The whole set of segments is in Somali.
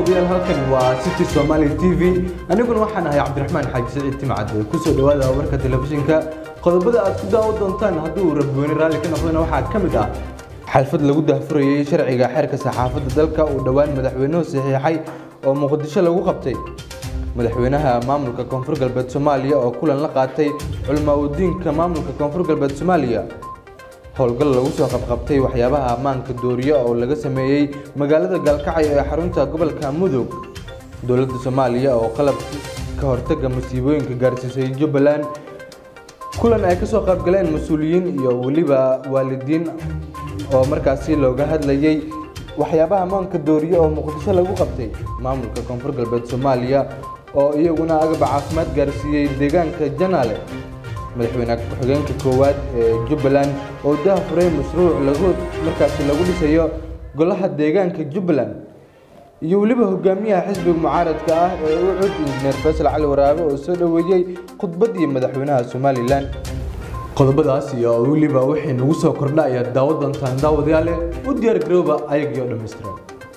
daawadayaal halkan waa City Somali TV aniguna waxaan ahay Cabdiraxmaan Xaaji Saciid Timcad ku soo dhawaada warka telefishinka qodobada aad ku daawan doontaan haddii uu rabbooni raali ka noqdana waxaa ka mid ah xalfad lagu daahfurayay sharciga xeerka saxaafadda dalka oo dhawaan madaxweynuhu saxiixay oo Muqdisho lagu qabtay madaxweynaha maamulka Koonfur Galbeed Soomaaliya oo kulan la qaatay culimo-diinka maamulka Koonfur Galbeed Soomaaliya howlgal lagu soo qabqabtay waxyaabaha ammaanka dooriyo oo laga sameeyay magaalada Galkacyo ee xarunta gobolka Mudug dowladda Soomaaliya oo qalab ka hortaga masiibooyinka gaarsiisay Jubbaland kulan ay ka soo qayb galeen mas'uuliyiin iyo waliba waalidiin oo markaasi looga hadlayay waxyaabaha ammaanka dooriyo oo Muqdisho lagu qabtay maamulka Koonfur Galbeed Soomaaliya oo iyaguna agab caafimaad gaarsiiyay deegaanka Janaale madaxweynaha ku-xigeenka koowaad ee Jubbaland oo daahfuray mashruuc lagu dhisayo golaha deegaanka Jubbaland iyo waliba hogaamiyaha xisbiga mucaaradka ah ee uu cod injineer Faisal Cali Waraabe oo soo dhaweeyay khudbadii madaxweynaha Somaliland qodobadaas iyo waliba wixii nagu soo kordhay daawad doontaan daawadayaal u diyaar garooba ayagiyo dhameystiran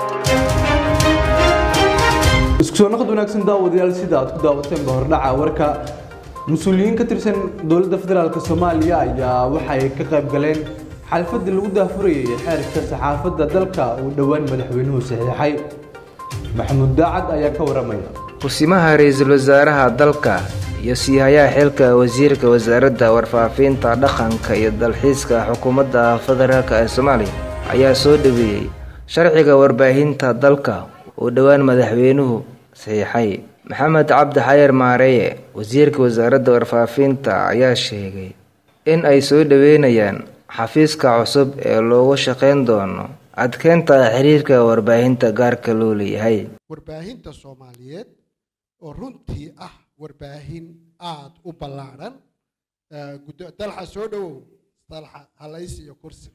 isku soo noqod wanaagsan daawadayaal sida aad ku daawateen hordhaca warka مسؤولين كترسن دولة فدرالك الصومالية يا وحي كقب قلين حلفد اللي وده فري حركة صحافة دلكا ودوان مدحوينه صحيحي محمود داعد أيا كورمية وسمها رئيس الوزراء دلكا يسيها حلك وزيرك وزارة ورفافين تعدخن كيدالحيسك حكومة فدرالك الصومالي أيا سودبي شرعك ورباهين دلكا ودوان مدحوينه صحيحي محمد عبد حير ماريه وزيرك وزارة ورفافينتا ayaa sheegay in ay soo dhaweynayaan xafiiska cusub ee loogu shaqeyn doono adkeenta xiriirka warbaahinta gaarka loo leeyahay warbaahinta Soomaaliyeed oo runtii ah warbaahin aad u ballaaran dalxa soo dhawow dalxa halays iyo kursi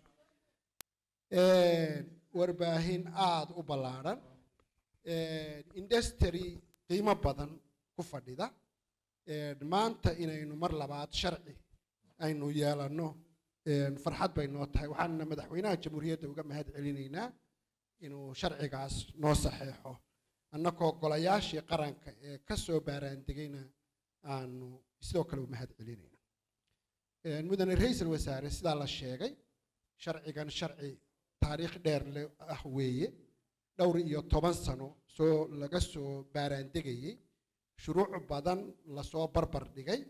warbaahin aad u ballaaran industry qiimo badan ku fadhida maanta inaynu mar labaad sharci aynu yeelano farxad bay noo tahay waxaan madaxweynaha jamhuuriyadda uga mahad celinaynaa inuu sharcigaas noo saxeexo annagoo golayaashii qaranka ee ka soo baaraandigayna aanu sidoo kale u mahad celinaynaa mudane ra'iisul wasaare sidaa la sheegay sharcigan sharci taariikh dheer leh ah weeye dhowr iyo 10 sano soo laga soo baaraandigayay shuruuc badan la soo barbar dhigay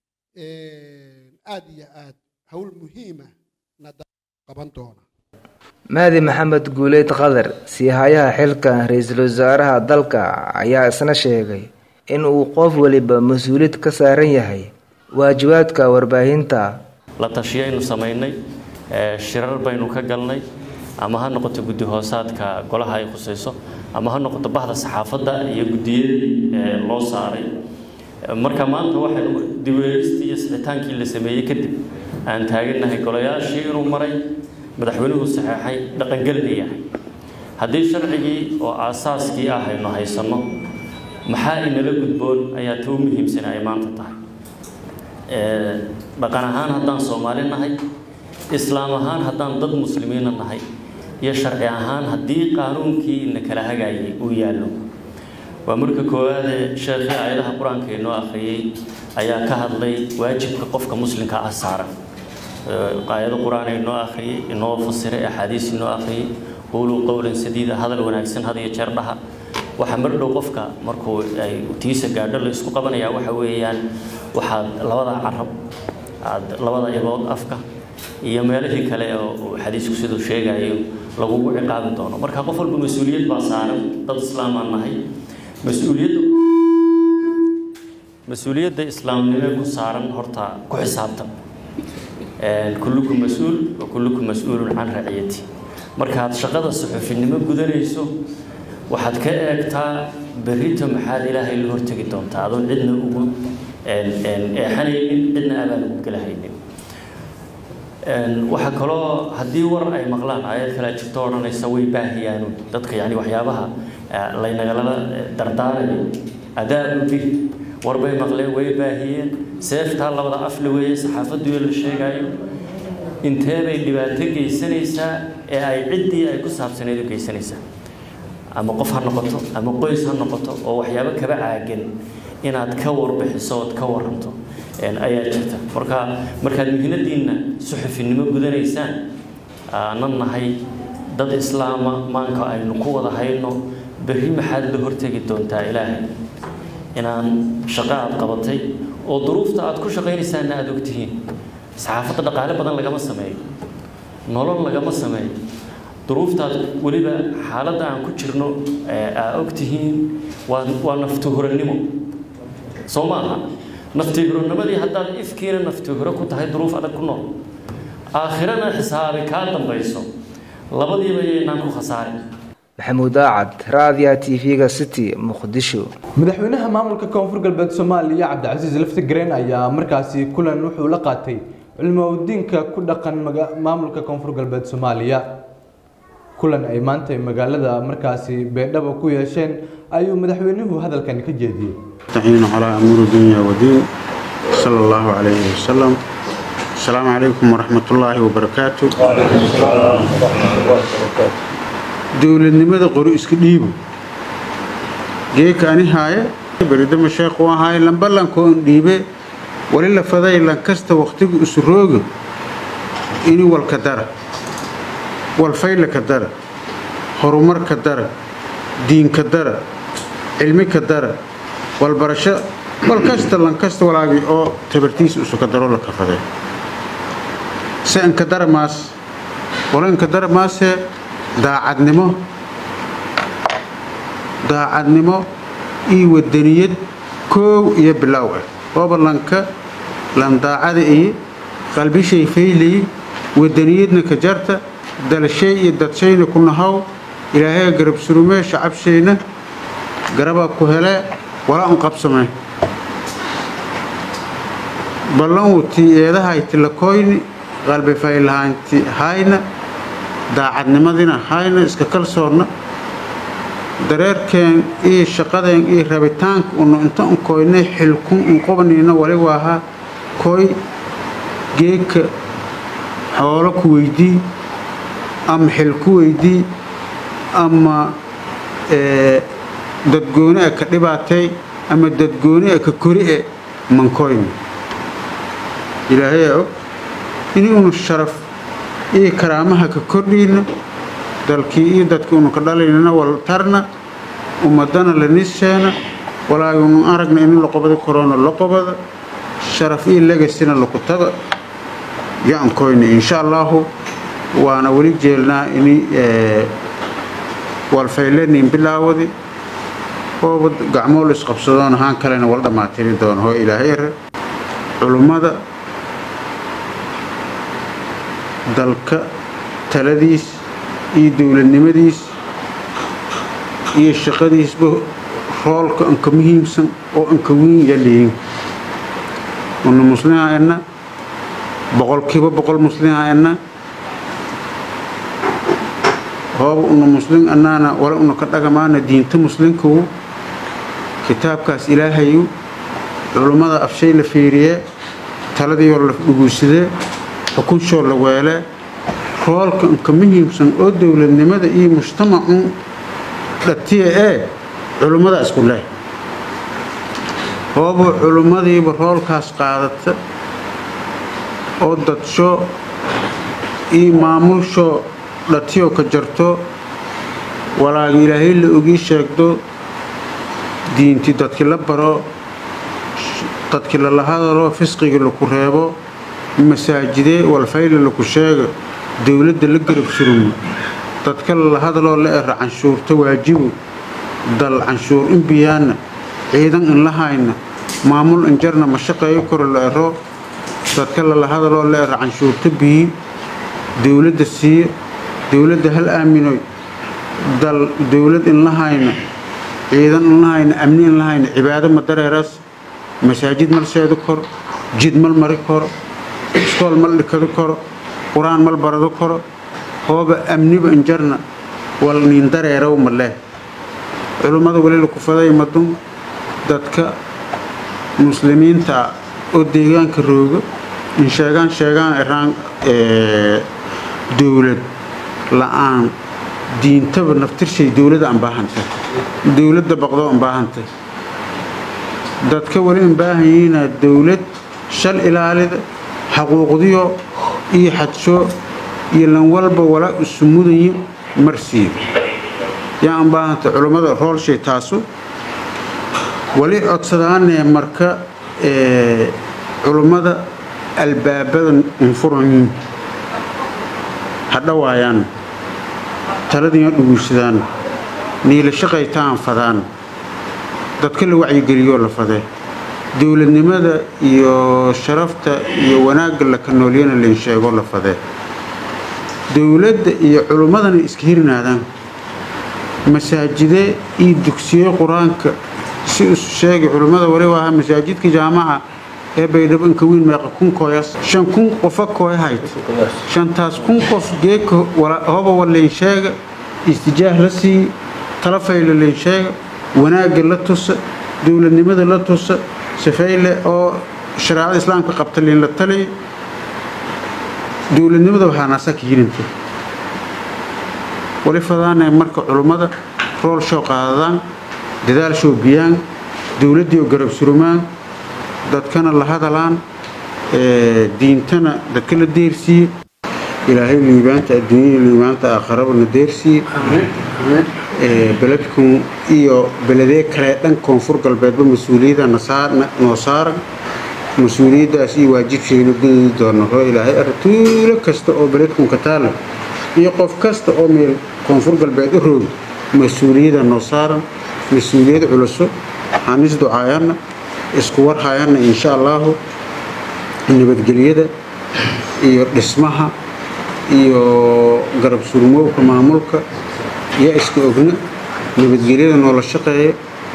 aad iyo aad hawl muhiima qaban doona maadi maxamed guuleed qadar siihayaha xilka ra'iisul wasaaraha dalka ayaa isna sheegay in uu qof waliba mas'uuliyad ka saaran yahay waajibaadka warbaahinta la tashiyaynu sameynay shirar baynu ka galnay ama ha noqoto guddi hoosaadka golaha ay khusayso ama ha noqoto bahda saxaafadda iyo gudiyada loo saaray marka maanta waxaan diiwaangelistii iyo saxitaankii la sameeyay kadib aan taaganahay golayaashii inuu maray madaxweynuhu saxeexay dhaqangelinaya haddii sharcigii oo aasaaskii ah aynu haysano maxaa inala gudboon ayaa tuu muhiimsan ay maanta tahay dhaqan ahaan haddaan Soomaali nahay islaam ahaan haddaan dad muslimiin nahay iyo sharci ahaan haddii qaanuunkii in kala hagaayay uu yaalo waa marka koowaad sheekha aayadaha quraanka inoo akhriyay ayaa ka hadlay waajibka qofka muslimka ah saaran aayado quraan inoo akhriyay inoo fasiray ahadiis inoo akhriyay qulu qawlan sadiida hadal wanaagsan hadiyo jeerdhaha waxa mardhow qofka markuu ay tiisa gaadho la isku qabanaya waxa weeyaan waxa labada carab labada ibood afka iyo meelihii kale oo xadiisku sidoo sheegayo lagu ciqaabi doono marka qof walba mas'uuliyad baa saaran dad islaam ah nahay mas'uuliyadda islaamnimada ku saaran horta ku xisaabtan kullukum mas'uul wa kullukum mas'uulun an ra'iyati marka aad shaqada suxufinimo gudanayso waxaad ka eegtaa berrito maxaa ilaahay la hortagi doontaa adoo cidna ugu xanaynin cidna abaan ugu galahaynin waxa kaloo haddii war ay maqlaan ayad kala jirto oranaysa way baahiyaan dadka yani waxyaabaha laynagala dardaaraya adaab bi war bay maqleen way baahiyeen seefta labada af la weeyay saxaafadu la sheegayo intee bay dhibaato geysanaysaa ee ay ciddii ay ku saabsaneed u geysanaysaa ama qof ha noqoto ama qoys ha noqoto oo waxyaabo kaba caagan inaad ka warbixiso oo ka waranto ayaa jirta markaad mihnadiina suxufinimo gudanaysaan aanan nahay dad islaama maanka aynu ku wada hayno berri maxaad la hortegi doontaa ilaahay inaan shaqo aad qabatay oo duruufta aad ku shaqaynaysaana aad ogtihiin saxaafadda dhaqaale badan lagama sameeyo nolol lagama sameeyo duruuftaad weliba xaaladda aan ku jirno aad ogtihiin waa naftuhurannimo soo maaha naftuhurannimadii haddaad ifkiina naftuhuro ku tahay duruuf adag ku nool aakhirana xisaabi kaa dambayso labadiiba yaynaan ku khasaarin maxamuud aacad raadiya TV-ga City Muqdisho madaxweynaha maamulka koonfur galbeed Soomaaliya Cabdicasiis Laftigreen ayaa markaasi kulan wuxuu la qaatay cilmi-diinka ku dhaqan maamulka koonfur galbeed Soomaaliya kulan ay maanta magaalada markaasi Beedhabo ku yeesheen ayuu madaxweynuhu hadalkan ka jeediyay تعين على أمور الدنيا والدين صلى الله عليه وسلم السلام عليكم ورحمة الله وبركاته دولة النمذج قرؤس كديبو جاي كاني هاي بريد مشايخ وهاي لما بلن كون ديبه ولله فضاي لنكست وقتك أسروج إني والكدر والفيل كدر هرمر كدر دين كدر علمي كدر والبرشة والكست لنكست ولاقي أو تبرتيس أسكدروا لك فضاي سأن كدر ماس ولن كدر ماس daacadnimo iyo wadaniyad koow iyo bilow oo ballanka lan daacada iyo qalbishay feelay wadaniyadna ka jarta dalashay iyo dadshayna ku nahaw ilaahay garab surume shacabshayna garaba ku hele wala aan qabsamay ballan watiyeedaha itlaqooyni qalbi faylahanti hayna daacadnimadina hayna iska kalsoonna dareerkeen iyo shaqadeen iyo rabitaanka uu inta u kooynay xilkun u qabanayna wali waaha kooy geeka xoolo ku weydii ama xil ku weydii ama dadgooni ka dhibaatay ama dadgooni ka kori man kooyn ilaahay inuu sharaf iyo karaamaha ka kordhina dalkii iyo dadkii uu ka dhalayna wal tarna umadana la nisheena walaayun aragna in la qabado corona la qabado sharaf iyo legacyna la ku tago yaan kooyna insha Allah waana wali jeelnaa in wal faylanin bilaawadi oo gacmo la isqabsadaan haan kalena wal dhamaatiri doon hoo ilaahay culumada dalka taladiis iyo dawladnimadiis iyo shaqadiisba roolka anka muhiimsan oo anka weyn yaliin wana muslimiina boqolkiiba boqol muslimiina hoob wana muslim annana wala una ka dhagamaana diinta muslimku kitaabkaas ilaahay culimada afshay la fiiriye taladii la dhuguuside حكون شغل ولا رول كمهم سن أدو للنمذج إيه مجتمع للتي علماء أسكوله هو علماء برول كاس قادت أدت شو إيه معمول شو للتيو كجرتو ولا إلهي اللي أجي شكدو دين تدخل برا تدخل الله هذا رو فسقي لكرهبه مساجدي والفيل اللي كشاج دولة اللي قرب شروم تتكلم هذا لو لا عنشور تواجب ضل عنشور إنبيان أيضا إن لهاين معمول إنجرنا مشقة يكر الأرو تتكلم هذا لو لا عنشور تبي دولة السير دولة هل آمنوا ضل دولة إن لهاين أيضا إن لهاين أمنين لهاين عبادة مدرس مساجد مرسيد كر جد مل مريكر سكول مل كذكر قرآن مل بردكر هو بأمني بإنجرنا والنيندر يرو مله علماء ولي الكفار يمدون دتك مسلمين تا أديان كروج إن شجعان إيران دولة لآن diintaba naftirshay dowladda aan baahantay dowladda baqdo aan baahantay dadka wali aan baahanyihiin dowlad shal ilaalida xaquuqdiyo iyo xadsho iyo lan walba wala ismudayn marsiyo yaa aan baahantay culimada roolshay taasu wali codsadaan marka culimada albaabadan unfuran hadhawaayaan taladii dhuguusadaan niila shaqaytaan fadaan dadka la wacyigeliyo la fadee dowladnimada iyo sharafta iyo wanaagga la kanooliyana leen sheego la fadee dowladda iyo culimadana iska hirnaadaan masaajide iyo dugsiyo quraanka si u sheegay culimada wali waa masaajidka jaamaca ee baydhabo in ka weyn meeqa kun kooyas 5,000 qof kooy hayd 5,000 qof geeko wala haba wala sheega istijaah la si talafayl la sheega wanaag la tus dowladnimada la tus safayle oo shariicada islaamka qabtay la tali dowladnimada waxa naasaka yirinta wali fadaana marka culimada rool soo qaadaan dadaal soo biyaan dowladda iyo garab surumaan dadkana la hadalaan diintana dadka la deersiyo ilaahay liibaanta adduunyada liibaanta aakhirada deersiyo beledku iyo beledee kale dhan koonfur galbeedba mas'uuliyadda noo saaran mas'uuliyaddaas iyo waajibkeena guddi doono ilaahay artuulo kasta oo beledku ka taal iyo qof kasta oo meel koonfur galbeed u roog mas'uuliyadda noo saaran مسؤولية علوسه حنيس دعاءنا إسكوار هاينا إن شاء الله إن بدقليده اسمها قرب سرمو كمعمولك يا إسكوغنا إن بدقليده نولا الشقية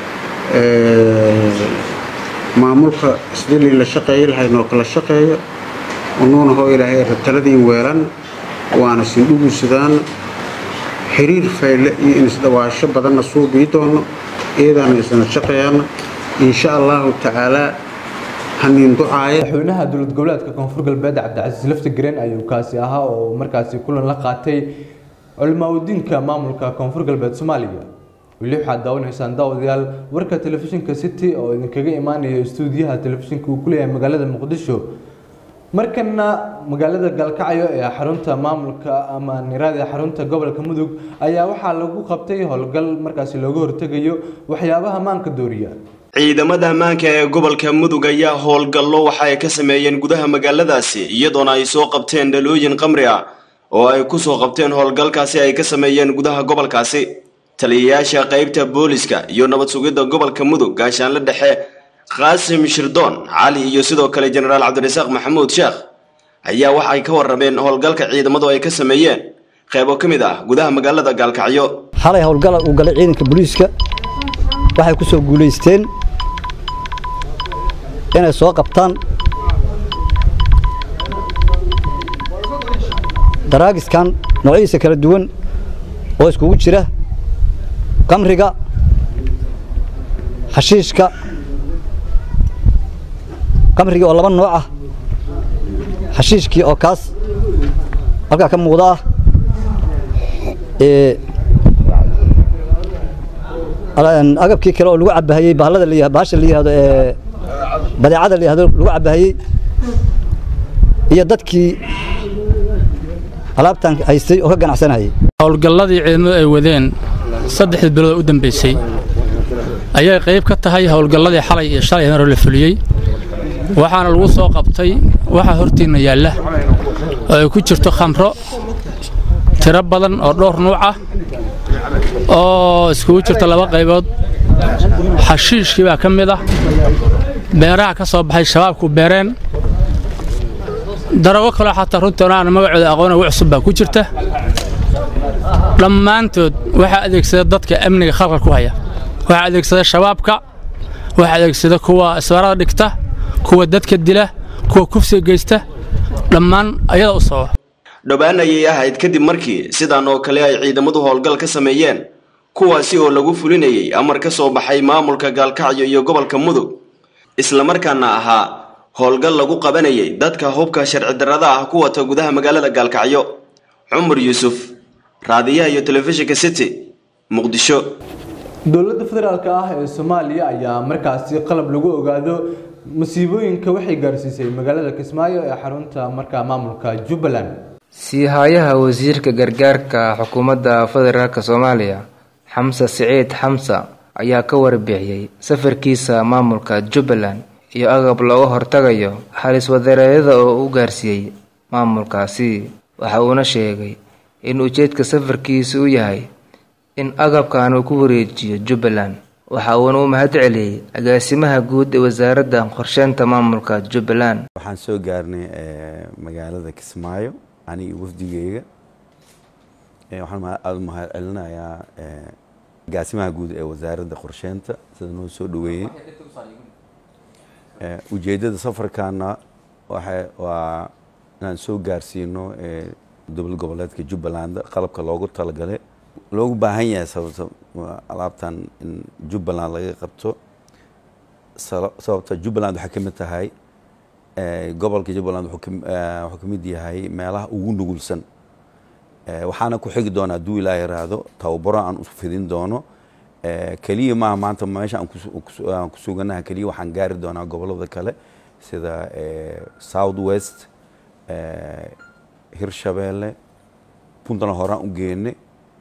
معمولك سدلي للشقية لهاي نوكل الشقية ونون هو إلى هاي الثلاثين ويران وأنا سندوب السودان حرير فيل إن سدواش بدنا صوب يدونه إذا نسنا شقيانا إن شاء الله تعالى هنين دعاء حولها دولة جولات كونفور قلبي عبد العزيز لفت جرين أيو كاسيها ومركزي كلنا لقاتي علماء الدين كمامل كونفور قلبي سوماليا واللي حد داون حسان داو ديال وركة تلفزيون كستي أو إن كجي إيماني استوديوها تلفزيون كلها مقالة مقدسه markana magaalada Galkacyo ee xarunta maamulka ama niraada xarunta gobolka Mudug ayaa waxa lagu qabtay howlgal markaas looga hortagayo waxyaabaha maanka dooriya ciidamada amaanka ee gobolka Mudug ayaa howlgallo waxa ay ka sameeyeen gudaha magaaladaasi iyadoona ay soo qabteen dhalooyin qamri ah oo ay ku soo qabteen howlgalkaasi ay ka sameeyeen gudaha gobolkaasi taliyayaasha qaybta booliska iyo nabad sugidda gobolka Mudug gaashaan la dhexe قاسم شردون علي يوسف كله جنرال عبد الرزاق محمود شيخ ayaa waxa ay ka warrameen howlgalka ciidamadu ay ka sameeyeen qaybo kamid ah gudaha magaalada Galkacyo xalay howlgal uu galay ciidanka booliska waxay ku soo guuleysteen inay soo qabtaan daraagiskan noocyadiisa kala duwan oo iskugu jira qamriga xashiishka قمري والله من نوعه حشيشكي أو كاس ألقى كم موضوع أجاب كي كلو الوعب بهاي بهالله اللي باش اللي هذا بدي عاد اللي هذا الوعب بهاي هي ضدكي ألعبتن هيستي وهجن عسنا هي howlgalladii ciidamadu ay wadeen 3 bilood u dambeysay ayay qayb ka tahay howlgalladii xalay iyo shalay hore la fuliyay waxaana lagu soo qabtay waxa hortiina yaala oo ku jirto khamro tiro badan oo dhowr nooc ah oo isku jirta laba qaybood xashiishkii baa kamid ah beeraha ka soo baxay shabaabku beereen darawo kale xataa runtii aan magacooda aqoon oo cusub baa ku jirta dhammaantood waxa adeegsada dadka amniga khalka ku haya waxa adeegsada shabaabka waxa adeegsada kuwa isbaarada dhigta kuwa dadka dila kuwa kufsiga geysta dhammaan ayada u soo dhawaan ayay ahayd kadib markii sidaan oo kale ay ciidamadu howlgal ka sameeyeen kuwaasi oo lagu fulinayay amar ka soo baxay maamulka Galkacyo iyo gobolka Mudug isla markaana ahaa howlgal lagu qabanayay dadka hubka sharci darrada ah kuwa gudaha magaalada Galkacyo Umar Yusuf raadiyaha iyo telefishinka City Muqdisho. dowladda federaalka ah ee Soomaaliya ayaa markaasi qalab lagu ogaado masiibooyinka waxay gaarsiisay magaalada Kismaayo ee xarunta markaa maamulka Jubbaland. siihayaha wasiirka gargaarka xukuumadda federaalka Soomaaliya Xamsa Saciid Xamsa ayaa ka warbixiyay safarkiisa maamulka Jubbaland iyo agab looga hortagayo halis wadareedada oo uu gaarsiiyay maamulkaasi. waxa uu sheegay in ujeedka safarkiisu uu yahay in agabkan uu ku wareejiyo Jubbaland. waxa uu u mahadceliyay agaasimaha guud ee wasaaradda qorsheynta maamulka Jubbaland. waxaan soo gaarnay magaalada Kismaayo ani wafdigeyga waxaan aad mahadcelinayaa agaasimaha guud ee wasaaradda qorsheynta sida noo soo dhaweeyay. ujeedada safarkana waa inaan soo gaarsiino dowlad goboleedka Jubbaland qalabka loogu talagalay loogu baahan yahay sababta alaabtan in Jubbaland laga qabto sababta Jubbaland waxa ka mid tahay gobolka Jubbaland wuxuu ka mid yahay meelaha ugu nugulsan. waxaana ku xigi doona duu Ilaahay raado tababaro aan u fidin doono kaliya ma maanta meesha aan ku suganahay kaliya waxaan gaari doonaa gobolada kale sida South West Hirshabeelle Puntland horaan u geenne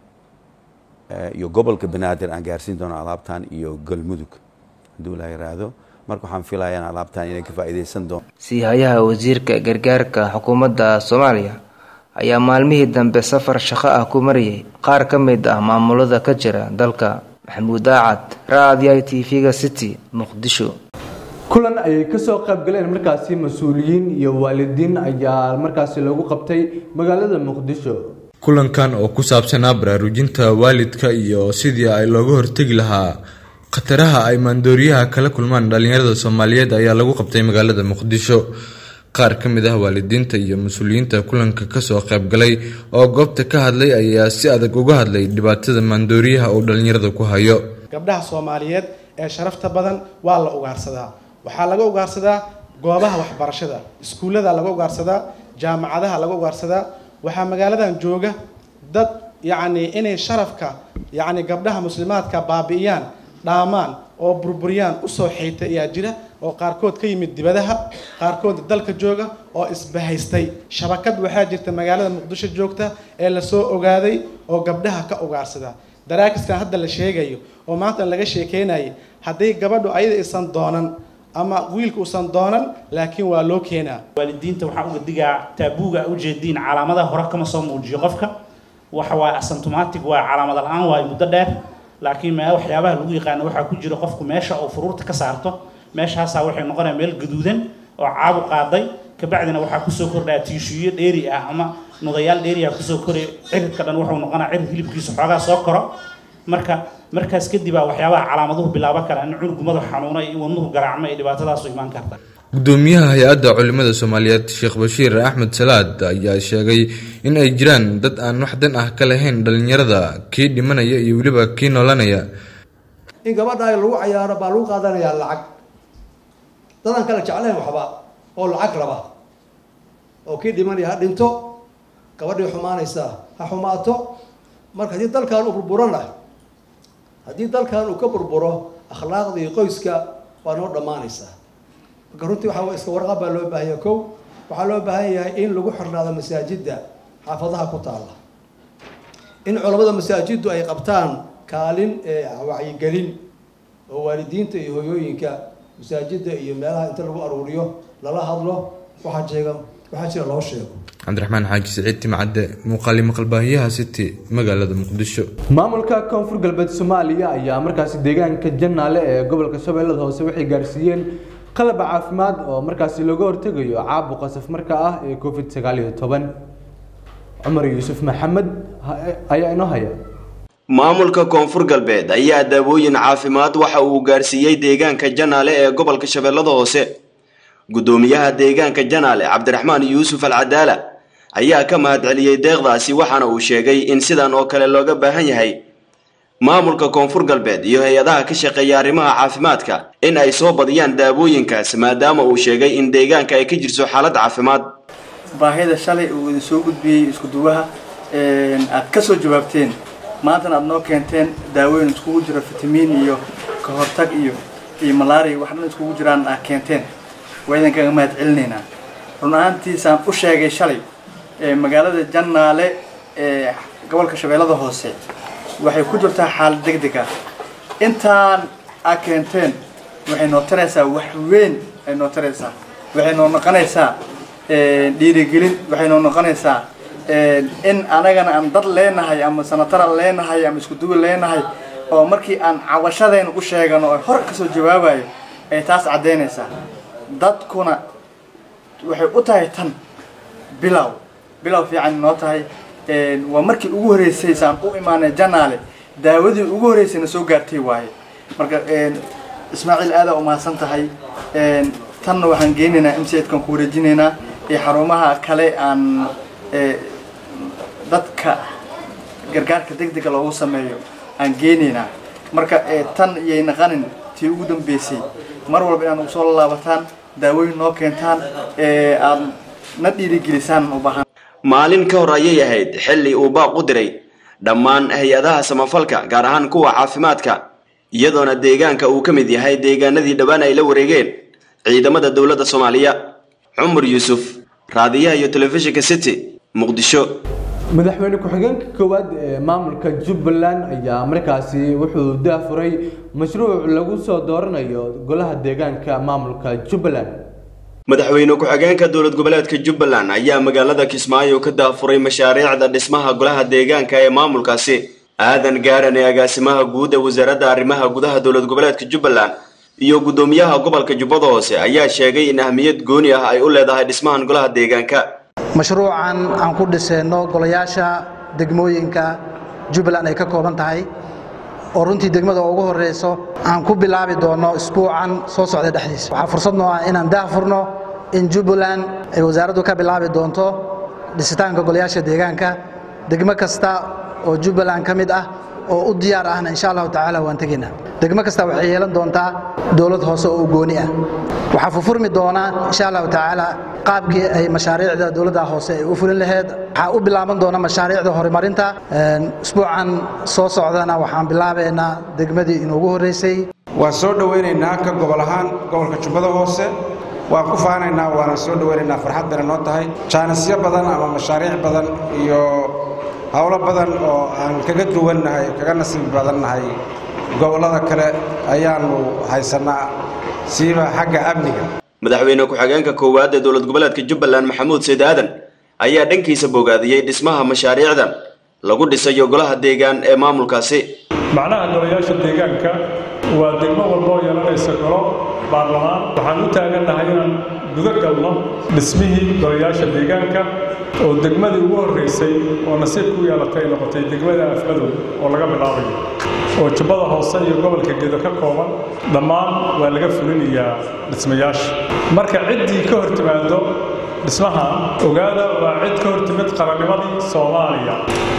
iyo gobolka Banaadir aan gaarsiin doono alaabtan iyo Galmudug duu Ilaahay raado. marka waxaan filayaa alaabtan inay ka faa'iideysan doon. siihayaha wasiirka gargaarka xukuumadda Soomaaliya ayaa maalmihii dambe safar shaqo ah ku mariyay qaar ka mid ah maamulada ka jira dalka. Maxamuud Daacad, raadiyaha TV-ga City, Muqdisho. kulan ay ka soo qayb galeen markaasi mas'uuliyiin iyo waalidiin ayaa markaasi lagu qabtay magaalada Muqdisho. kulankan oo ku saabsanaa baraarujinta waalidka iyo sidii ay looga hortagi lahaa khataraha ay maandooriyaha kala kulmaan dhalinyarada Soomaaliyeed ayaa lagu qabtay magaalada Muqdisho. qaar ka mid ah waalidiinta iyo mas'uuliyiinta kulanka ka soo qayb galay oo goobta ka hadlay ayaa si adag uga hadlay dhibaatada maandooriyaha oo dhalinyarada ku hayo. gabdhaha Soomaaliyeed ee sharafta badan waa la ugaarsadaa. waxaa laga ugaarsadaa goobaha waxbarashada, iskuulada laga ugaarsadaa, jaamacadaha laga ugaarsadaa. waxaa magaaladan jooga dad inay sharafka gabdhaha muslimaadka baabi'iyaan, dhaamaan oo burburiyaan u soo xeeytay ayaa jira oo qaarkood ka yimid dibadaha, qaarkood dalka jooga oo isbahaystay. shabakad waxaa jirta magaalada Muqdisho joogta ee la soo ogaaday oo gabdhaha ka ugaarsada. daraakiskan hadda la sheegayo oo maanta laga sheekeynayay haddii gabadhu ayada isan doonan ama wiilku usan doonan laakiin waa loo keenaa. waalidiinta waxaa uga digaa taabuuga u jeediin calaamadaha hore kama soo muujiyo qofka. waxa waa asymptomatic waa calaamad la'aan waa muddo dheer laakiin ma waxyaabaha lagu yaqaan waxa ku jira qofku meesha oo furuurta ka saarto meeshaas waxay noqonaysaa meel gaduudan oo caabu qaaday ka bacdina waxa ku soo kordhaa tiishiyo dheeri ah ama nudayaal dheeri ah ku soo koray ciridka dhan wuxuu noqonaa cirid hilibkiisa xoogaa soo koro markaas kadib waxyaabaha calaamaduhu bilaabo kara in cunug madax xanuuna iyo wadnuhu garaacmo ay dhibaatadaas u iman karta. gudoomiyaha hay'adda culimada Soomaaliyeed Sheekh Bashiir Axmed Salaad ayaa sheegay in ay jiraan dad aan wax dan ah ka lahayn dhalinyarada kii dhimanaya iyo waliba kii noolanaya. in gabadha ay lagu ciyaaro baa lagu qaadanayaa lacag dadan kala jecleen waxba oo lacag raba oo kii dhimanaya dhinto gabadhii xumaanaysa ha xumaato. marka hadii dalkan uu burburana haddii dalkan uu ka burburo akhlaaqdii qoyska waa noo dhamaanaysaa. marka runtii waxa iska warqab baa loo baahan yahay. kow waxaa loo baahan yahay in lagu xirnaado masaajidda xaafadaha ku taala, in culimada masaajiddu ay qabtaan kaalin wacyigelin oo waalidiinta iyo hooyooyinka masaajidda iyo meelaha inta lagu aruuriyo lala hadlo waxaa jira loo sheego. Cabdiraxmaan Xaaji Saciid Timcadde, muuqaal maqalbaahiyaha City, magaalada Muqdisho. maamulka koonfur galbeed Soomaaliya ayaa markaasi deegaanka Janaale ee gobolka Shabeellaha Hoose waxay gaarsiiyeen qalab caafimaad oo markaasi looga hortagayo caabuqa safmarka ah ee COVID-19. Cumar Yuusuf Maxamed ayaa inoo haya. maamulka koonfur galbeed ayaa daawooyin caafimaad waxa uu gaarsiiyay deegaanka Janaale ee gobolka Shabeellaha Hoose. gudoomiyaha deegaanka Janaale Cabdiraxmaan Yuusuf Al-Cadaala ayaa ka mahadceliyay deeqdaasi waxaana uu sheegay in sidan oo kale looga baahan yahay maamulka koonfur galbeed iyo hay'adaha ka shaqeeya arrimaha caafimaadka in ay soo badiyaan daawooyinkaas maadaama uu sheegay in deegaanka ay ka jirto xaalad caafimaad. baahida shalay uu soo gudbiyay isku duwaha aad ka soo jawaabteen maantana aad noo keenteen daawooyin iskugu jira fitamiin iyo ka hortag iyo malaria waxna iskugu jiraan aad keenteen waa idinkaga mahad celinaynaa run ahaantiisaan u sheegay shalay magaalada Jannaale ee gobolka Shabeellada Hoose waxay ku jirtaa xaalad degdeg ah intaan aad keenteen waxay noo taraysaa wax weyn ay noo taraysaa waxay noo noqonaysaa dhiirigelin waxay noo noqonaysaa in anagana aan dad leenahay ama sanatara leenahay ama isku duwi leenahay oo markii aan cawashadeena u sheegano oo hor ka soo jawaabayo ay taas cadeynaysaa dadkuna waxay u tahay tan bilow fiican noo tahay waa markii ugu horeysay saan u imaanay Jannaale daawadii ugu horeysayna soo gaartay waaye marka Ismaaciil aad u mahadsan tahay tan waxaan geenaynaa MCD-kan ku wareejinaynaa ee xarumaha kale aan dadka gargaarka degdega loogu sameeyo aan geenaynaa marka tan iyay naqanin tii ugu dambeysay mar walba inaan u soo laabataan daawooyin noo keentaan aad na dhiirigelisaan u baahan maalin ka hor ayay ahayd xilli uu baaq u diray dhammaan hay-adaha samafalka gaar ahaan kuwa caafimaadka iyadoona deegaanka uu ka mid yahay deegaanadii dhawaan ay la wareegeen ciidamada dowladda Soomaaliya Cumar Yuusuf raadiyaha iyo telefishinka City Muqdisho madaxweyne ku-xigeenka koowaad ee maamulka Jubbaland ayaa markaasi wuxuu daafuray mashruuc lagu soo dooranayo golaha deegaanka maamulka Jubbaland madaxweyne ku-xigeenka dowlad goboleedka Jubbaland ayaa magaalada Kismaayo ka daafuray mashaariicda dhismaha golaha deegaanka ee maamulkaasi aadan gaaran ee agaasimaha guud ee wasaaradda arrimaha gudaha dowlad goboleedka Jubbaland iyo gudoomiyaha gobolka Jubbada Hoose ayaa sheegay in ahmiyad gooni ah ay u leedahay dhismahan golaha deegaanka mashruucan aan ku dhisayno golayaasha degmooyinka Jubbaland ay ka kooban tahay oo runtii degmada ugu horeyso aan ku bilaabi doono isbuucan soo socda dhexdiisa waxa fursad noo ah inaan daahfurno in Jubbaland ay wasaaraddu ka bilaabi doonto dhisitaanka golayaasha deegaanka degmo kasta oo Jubbaland ka mid ah oo u diyaar ahna insha Allah taala waan tageynaa degmo kasta waxay yeelan doontaa dawlad hoose oo gooni ah waxa furmi doona insha Allah taala qaabkii ay mashaariicda dawladda hoose ay u fulin lahayd waxa u bilaaban doona mashaariicda horumarinta isbuucan soo socdana waxaan bilaabeynaa degmadii ugu horeysay waan soo dhaweynaynaa ka gobol ahaan gobolka Jubbada Hoose waan ku faanaynaa waana soo dhaweynaynaa farxad bana noo tahay jaanisyo badan ama mashaariic badan iyo hawlo badan oo aan kaga duwanahay kaga nasiib badannahay gobolada kale ayaanu haysanaa siiba xagga amniga madaxweyne ku-xigeenka koowaad ee dowlad goboleedka Jubbaland Maxamuud Said Aadan ayaa dhankiisa bogaadiyay dhismaha mashaariicdan lagu dhisayo golaha deegaan ee maamulkaasi macnaha golayaasha deegaanka waa degmo walba oo yeelanaysa golo baarlamaan waxaan u taaganahay inaan guda galno dhismihii golayaasha deegaanka oo degmadii ugu horeysay oo nasiib ku yeelatay noqotay degmada Afmadow oo laga bilaabayo oo Jubbada Hoose iyo gobolka Gedo ka kooban dhammaan waa laga fulinayaa dhismayaasha marka ciddii ka hortimaado dhismaha ogaada waa cid ka hortimid qarannimadii Soomaaliya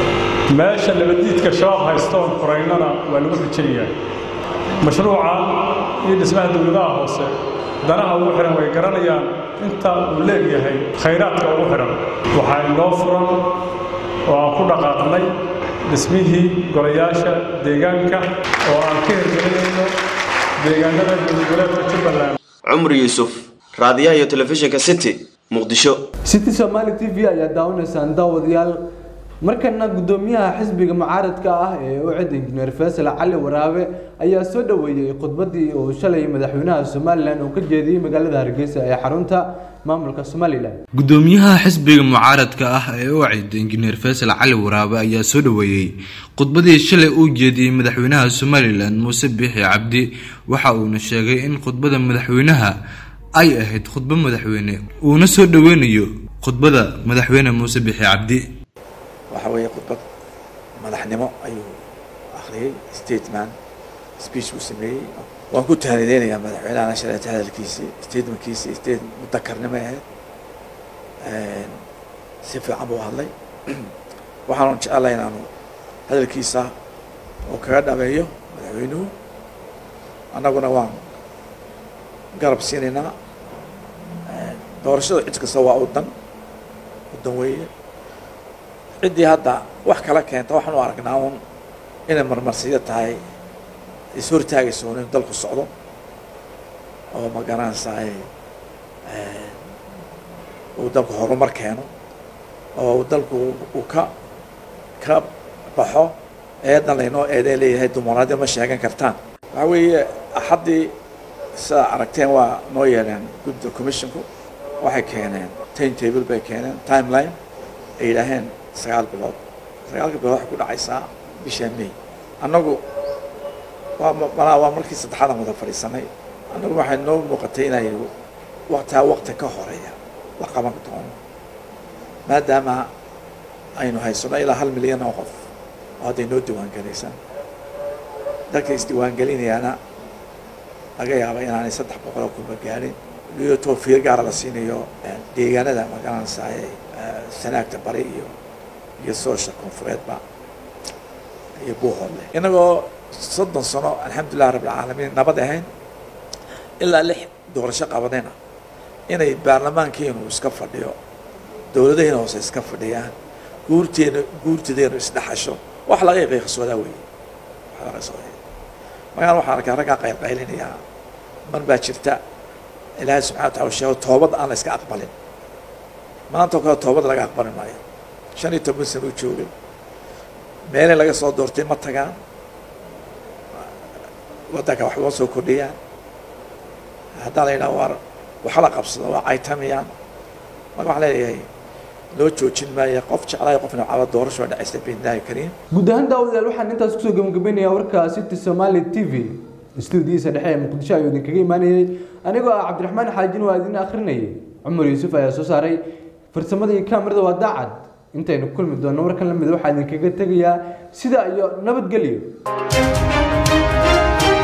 meesha nabadiidka shabaab haysto oo qoraynana waa lagu xijinayaa mashruuca iyo dhismaha dawladaha hoose danaha ugu xiran way garanayaan inta uu leeyahay khayraadka ugu xiran waxaa inoo furan oo aan ku dhaqaaqnay dhismihii golayaasha deegaanka oo aan ka hirgelinayno deegaanada goboleedka Jubbaland Cumar Yuusuf raadiyaha iyo telefishinka City Muqdisho City Somali TV ayaa daawanaysan daawadayaal markana gudoomiyaha xisbiga mucaaradka ah ee u cid injineer Faisal Cali Waraabe ayaa soo dhaweeyay khudbadii oo shalay madaxweynaha Soomaaliland uu ka jeediyay magaalada Hargeysa ee xarunta maamulka Soomaaliland gudoomiyaha xisbiga mucaaradka ah ee u cid injineer Faisal Cali Waraabe ayaa soo dhaweeyay khudbadii shalay uu jeediyay madaxweynaha Soomaaliland Muuse Biixi Cabdi waxa uu sheegay in khudbada madaxweynaha ay ahayd khudbad madaxweyne uu soo dhaweynayo khudbada madaxweyne Muuse Biixi Cabdi waxa weeye khudbad madaxnimo ayuu akhriyay statement speech uu sameeyay waan ku tahnideynayaa madaxweynaha shalay hadalkiisii statementkiisii mutakarnimo ahayd si fiican buu hadlay waxaan jecelahay inaanu hadalkiisa oo kaga dhameeyo madaxweynuhu annaguna waan garab siinaynaa doorashada cid kasta waa wadan weeye ciddii hadda wax kala keenta waxaan u aragnaa un inay marmarsiyo tahay is hortaagayso in dalku socdo oo ma garanaysaay uu dalku horumar keeno oo dalku uu ka baxo eedan laynoo eedee leeyahay dumaraadii ma sheegan kartaan waxaa weeye axaddii sidaa aragteen waa noo yeeleen gudda commissionku waxay keeneen time table bay keeneen timeline ay yidhaaheen 9 bilood 9 bilood waxay ku dhacaysaa bisha May annagu waa markii saddexaad aan wada fadhiisanay annagu waxay noo muuqatay inay waqti ka horeeya la qaban doono maadaama aynu haysano ilaa 1 milyan oo qof oo hadday noo diiwaangelinaysaa dadka isdiiwaangelinayaana laga yaaba inaanay 300 oo kuma gaarin iyo toofiir gaar la siinayo deegaanada magaranaysaay sanaagta bari iyo social koonfureedba iyo buuxoodle inagoo 30 sano alxamdulilah rabbil caalamiin nabad ahayn ilaa 6 doorasho qabadayna inay baarlamaankeenu iska fadhiyo dowladahayna hoose iska fadhiyaan guurtideenu isdhaxasho wax laga qiiqsoodaa weeye magaan waxaan arkaa raggaa qaylqaylinayaa man baa jirta ilaahay subxana wa taala sheego toobad aan la iska aqbalin maanta oo kale toobad laga aqbali maayo 15 sano u joogay meelay laga soo doortay ma tagaan waddanka wax loo soo kordhiyaan haddaan la yidhaha waar waxa la qabsado waa caytamiyaan marka waxaan leeyahay loo joojin maayo qof jeclaay qofna caba doorasho dhacaysta biidnaahi kariim guud ahaan daawadayaal waxaan intaas kusoo gabagabeynayaa warka City Somali TV stuudiyiisa dhexe ee Muqdisho ayuu idinkaga imaanayay anigoo ah Cabdiraxmaan Xaajin waa idin akhrinayay Cumar Yuusuf ayaa soo saaray farsamada iyo kaamirada waa daacad intaynu kulmi doono markan la mid waxaan idinkaga tagayaa sida iyo nabadgelyo